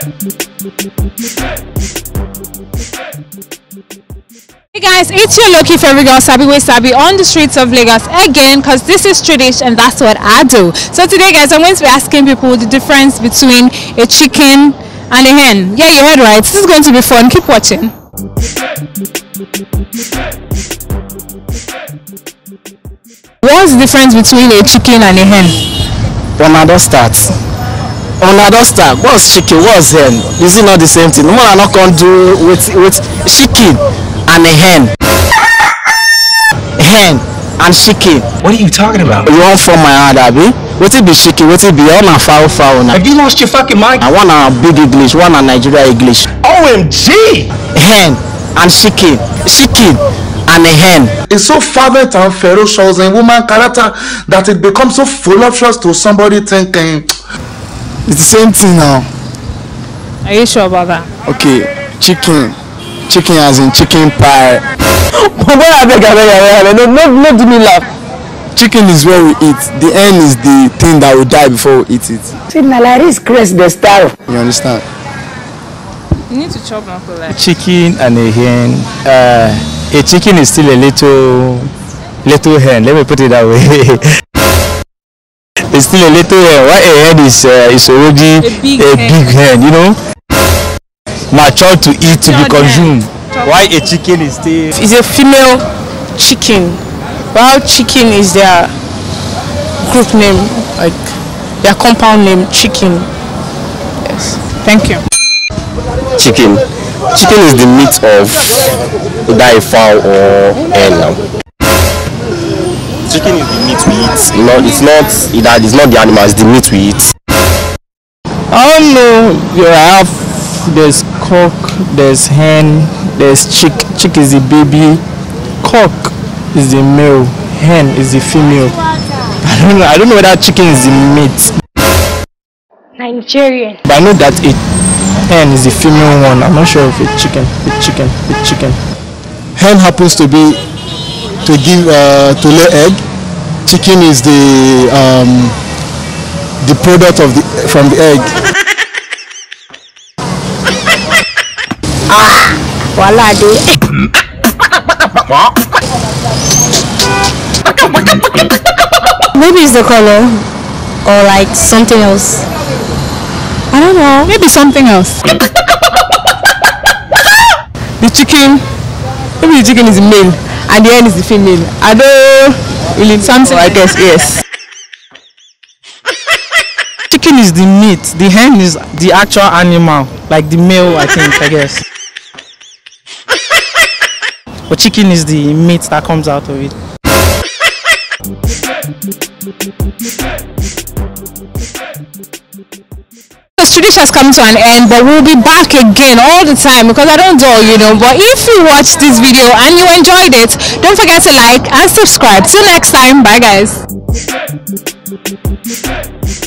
Hey guys, it's your lucky favorite girl Sabi Way Sabi on the streets of Lagos again, because this is tradition and that's what I do. So today guys, I'm going to be asking people the difference between a chicken and a hen. Yeah, you heard right. This is going to be fun. Keep watching. What's the difference between a chicken and a hen? Don't start. What's chicken? What's hen? Is it not the same thing? No one are not going to do with chicken and a hen. Hen and chicken. What are you talking about? You want from my hand, Abby? What it be chicken? What it be all na fowl? Have you lost your fucking mind? I want a big English, one a Nigeria English. OMG! Hen and chicken. Chicken and a hen. It's so fervent and ferocious in woman character that it becomes so voluptuous to somebody thinking it's the same thing now. Are you sure about that? Okay, chicken as in chicken pie. No, do me laugh. Chicken is where we eat. The hen is the thing that will die before we eat it. See, Nalaris crest the star. You understand? You need to chop my for like. Chicken and a hen. A chicken is still a little hen. Let me put it that way. It's still a little hen. What a hen is already a big hen. You know, mature to eat, to be consumed. Why a chicken is still? It's a female chicken. While chicken is their group name, like their compound name, chicken. Yes. Thank you. Chicken is the meat of either a fowl or hen. Chicken is the meat we eat. No, it's not the animal, it's the meat we eat. I don't know. You have there's cock, there's hen, there's chick. Chick is the baby. Cock is the male. Hen is the female. I don't know whether chicken is the meat. Nigerian. But I know that a hen is the female one. I'm not sure if it's chicken. Hen happens to be to lay egg. Chicken is the product from the egg. Voila, maybe it's the color or like something else. I don't know. Maybe something else. The chicken, maybe the chicken is the male and the hen is the female. I don't really something. I guess yes. Chicken is the meat. The hen is the actual animal, like the male. I guess. But chicken is the meat that comes out of it. The tradition has come to an end, but we'll be back again all the time because I don't dull, you know. But if you watched this video and you enjoyed it, don't forget to like and subscribe. Till next time, bye guys.